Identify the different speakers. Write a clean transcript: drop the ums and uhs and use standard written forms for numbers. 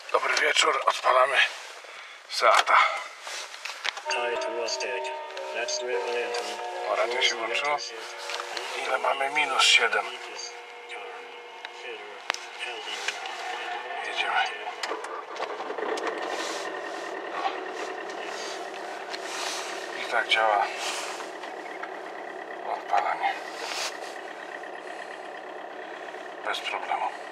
Speaker 1: Dobry wieczór, odpalamy Seata. O, radio się włączyło. Ile mamy? -7. Jedziemy. I tak działa odpalanie. Bez problemu.